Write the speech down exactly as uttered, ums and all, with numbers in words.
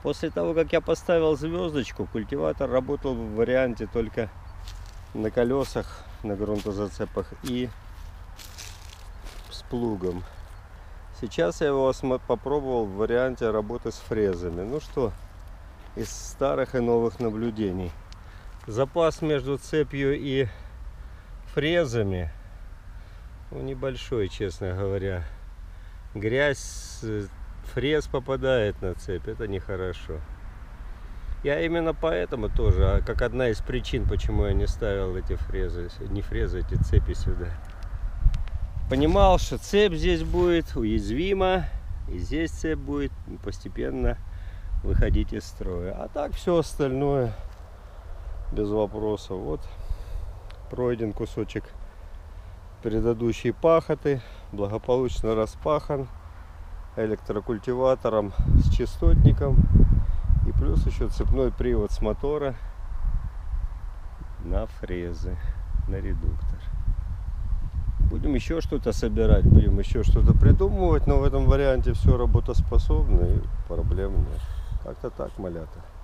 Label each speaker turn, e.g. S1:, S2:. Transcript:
S1: После того, как я поставил звездочку, культиватор работал в варианте только на колесах, на грунтозацепах и с плугом. Сейчас я его попробовал в варианте работы с фрезами. Ну что, из старых и новых наблюдений. Запас между цепью и фрезами ну, небольшой, честно говоря. Грязь, фрез попадает на цепь, это нехорошо. Я именно поэтому тоже, как одна из причин, почему я не ставил эти фрезы, не фрезы, эти цепи сюда. Понимал, что цепь здесь будет уязвима, и здесь цепь будет постепенно выходить из строя. А так все остальное без вопросов. Вот пройден кусочек предыдущей пахоты, благополучно распахан электрокультиватором с частотником. И плюс еще цепной привод с мотора на фрезы, на редуктор. Будем еще что-то собирать, будем еще что-то придумывать, но в этом варианте все работоспособно и проблем нет. Как-то так, малята.